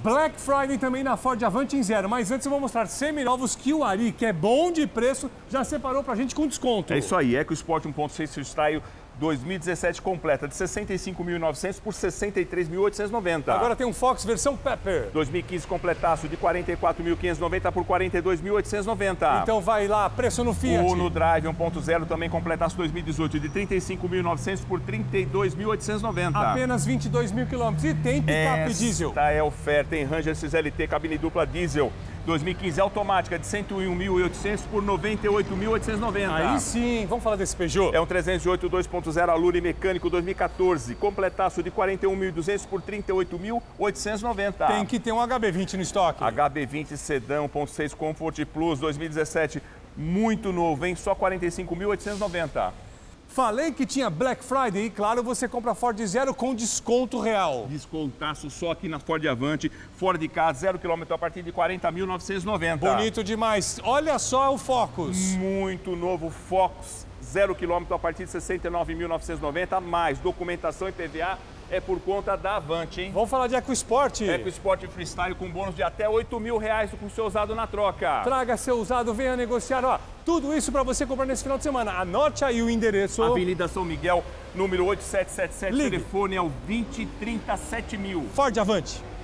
Black Friday também na Ford Avant em zero. Mas antes eu vou mostrar seminovos que o Ari, que é bom de preço, já separou pra gente com desconto. É isso aí, EcoSport 1.6 Freestyle 2017 completa de 65.900 por 63.890. Agora tem um Fox versão Pepper. 2015 completaço de 44.590 por 42.890. Então vai lá, preço no Fiat. Uno Drive 1.0 também completaço 2018 de 35.900 por 32.890. Apenas 22 mil quilômetros. E tem picape diesel. Esta é a oferta em Ranger XLT cabine dupla diesel. 2015 automática de 101.800 por 98.890. Aí sim, vamos falar desse Peugeot. É um 308 2.0 Allure mecânico 2014, completaço de 41.200 por 38.890. Tem que ter um HB20 no estoque. HB20 Sedã 1.6 Comfort Plus 2017, muito novo, hein? Só 45.890. Falei que tinha Black Friday e, claro, você compra Ford Zero com desconto real. Descontaço só aqui na Ford Avant, Ford Ka 0 km a partir de 40.990. Bonito demais. Olha só o Focus. Muito novo Focus, 0 km a partir de 69.990, mais documentação e PVA é por conta da Avant, hein? Vamos falar de EcoSport. EcoSport Freestyle com bônus de até R$8.000 com seu usado na troca. Traga seu usado, venha negociar. Ó, tudo isso para você comprar nesse final de semana. Anote aí o endereço. Avenida São Miguel, número 8777, Ligue. telefone é o 2030 7000. Ford Avante.